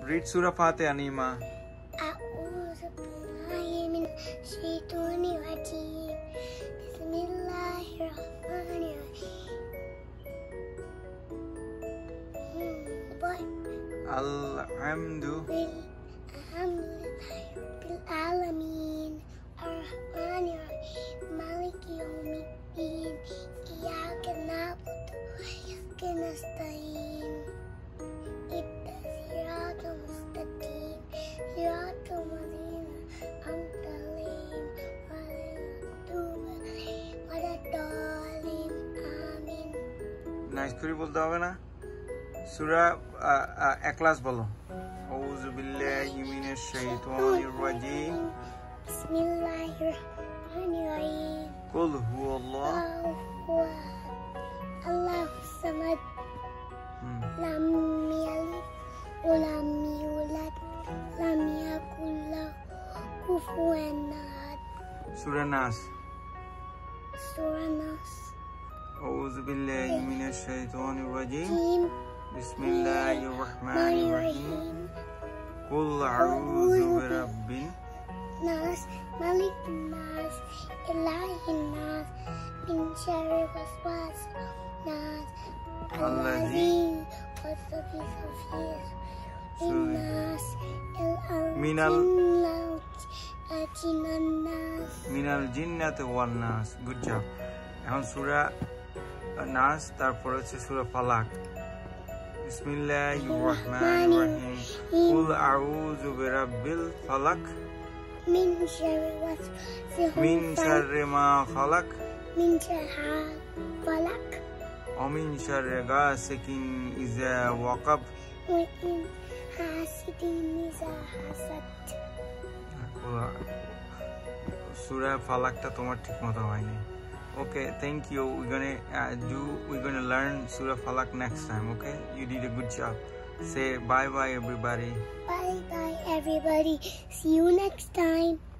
Read Surah Fatiha, Nihima. A'udzu billahi minash shaitonir rajim. Bismillahirrahmanirrahim. Alhamdulillahi rabbil alamin. Ar-Rahmanir-Rahim. Maliki yawmiddin. Iyyaka na'budu wa iyyaka nasta'in. Siratal mustaqim. Siratal ladzina an'amta alaihim ghairil amin. Nice করে বলতে হবে না সূরা ইখলাস বলো আউযু বিল্লাহি মিনাশ শাইতানির রাজিম বিসমিল্লাহির রহমানির রহিম কুল হুয়াল্লাহু আল্লাহুস Samad lam yalid wa lam yulad lam yakul lahu kufuwan ahad. Surah Nas. Surah Nas. أعوذ بالله من الشيطان الرجيم بسم الله الرحمن الرحيم قل أعوذ برب الناس ملك الناس إله الناس من شر الوسواس الناس الذي يوسوس في الناس من الجنة والناس. Good job. এখন সূরা নাস তারপর হচ্ছে সূরা ফালাক বিসমিল্লাহির রহমানির রহিম কুল আউযু বিরাব্বিল ফালাক মিন শাররি মা খালাক من شر فلك ومن شر غاسق إذا وقب ومن حاسد إذا حسد. সূরা ফালাকটা তোমার ঠিকমতো হয়নি. Okay, thank you. We're gonna learn Surah Falak next time. Okay, you did a good job. Say bye bye everybody. Bye bye everybody. See you next time.